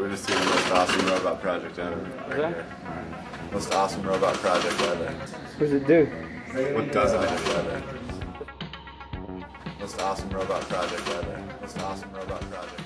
We're just doing the most awesome robot project ever. Right here. Most awesome robot project ever. What does it do? What doesn't it do ever? Most awesome robot project ever. Most awesome robot project.